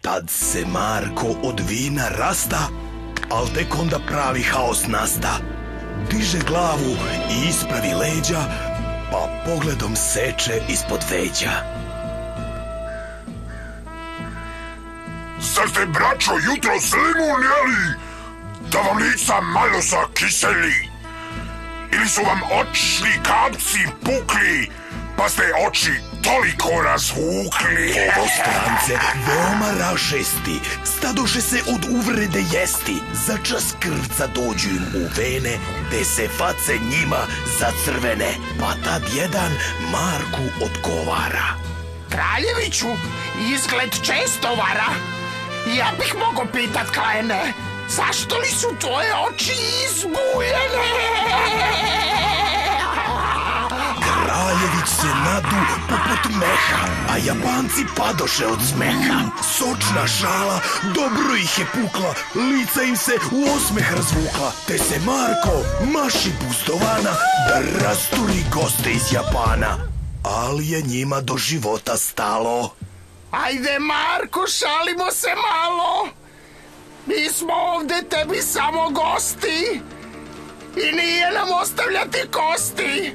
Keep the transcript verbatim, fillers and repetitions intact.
Tad se Marko od vina rasta, al tek onda pravi haos nasta. Diže glavu i ispravi leđa, pa pogledom seče ispod veđa. Zar ste, braćo, jutros limun jeli, da vam lica malo zakiseli? Ili su vam očni kapci pukli, pa ste oči toliko razvukli? Ovo strance veoma rašesti, stadoše se od uvrede jesti. Za čas krvca dođu im u vene, te se face njima zacrvene. Pa tad jedan Marku odgovara: Kraljeviću, izgled često vara. Ja bih mogo pitat klene, zašto li su tvoje oči izbujene? Kraljević se nadu poput meha, a Japanci padoše od smeha. Sočna šala dobro ih je pukla, lica im se u osmeh razvukla. Te se Marko maši pustovana da rasturi goste iz Japana. Ali je njima do života stalo. Ajde, Marko, šalimo se malo. Mi smo ovde tebi samo gosti i nije nam ostavljati kosti.